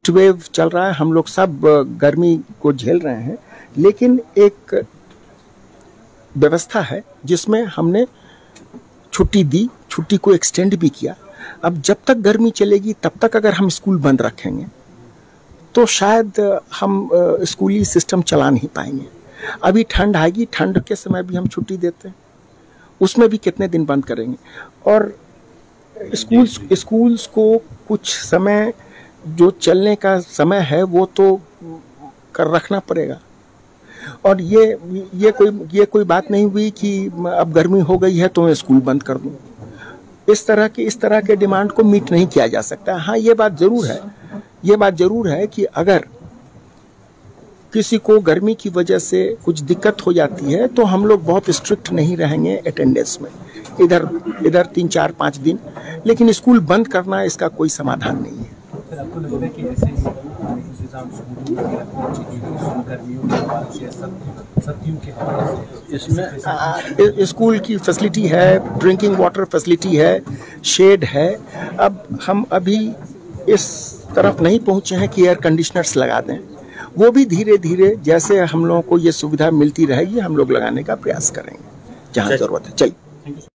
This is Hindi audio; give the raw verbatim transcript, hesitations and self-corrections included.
वेव चल रहा है, हम लोग सब गर्मी को झेल रहे हैं, लेकिन एक व्यवस्था है जिसमें हमने छुट्टी दी, छुट्टी को एक्सटेंड भी किया। अब जब तक गर्मी चलेगी तब तक अगर हम स्कूल बंद रखेंगे तो शायद हम स्कूली सिस्टम चला नहीं पाएंगे। अभी ठंड आएगी, ठंड के समय भी हम छुट्टी देते हैं, उसमें भी कितने दिन बंद करेंगे। और स्कूल्स स्कूल्स को कुछ समय जो चलने का समय है वो तो कर रखना पड़ेगा। और ये ये कोई ये कोई बात नहीं हुई कि अब गर्मी हो गई है तो मैं स्कूल बंद कर दूं। इस तरह के इस तरह के डिमांड को मीट नहीं किया जा सकता। हाँ, ये बात जरूर है ये बात जरूर है कि अगर किसी को गर्मी की वजह से कुछ दिक्कत हो जाती है तो हम लोग बहुत स्ट्रिक्ट नहीं रहेंगे अटेंडेंस में, इधर इधर तीन चार पाँच दिन, लेकिन स्कूल बंद करना इसका कोई समाधान नहीं है। आपको लगता है कि ऐसे इसमें स्कूल की फैसिलिटी है, ड्रिंकिंग वाटर फैसिलिटी है, शेड है। अब हम अभी इस तरफ नहीं पहुंचे हैं कि एयर कंडीशनर्स लगा दें, वो भी धीरे धीरे जैसे हम लोगों को ये सुविधा मिलती रहेगी हम लोग लगाने का प्रयास करेंगे जहां जरूरत है। चलिए।